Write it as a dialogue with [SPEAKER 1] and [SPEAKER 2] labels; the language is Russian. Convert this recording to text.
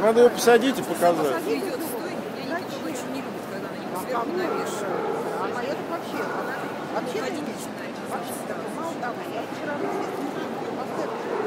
[SPEAKER 1] Надо ее посадить и показать.
[SPEAKER 2] Идет стой, я очень не люблю, когда на него сверху навешивают.
[SPEAKER 3] А это вообще
[SPEAKER 2] Ходить начинает.
[SPEAKER 3] мало того, я вчера поставила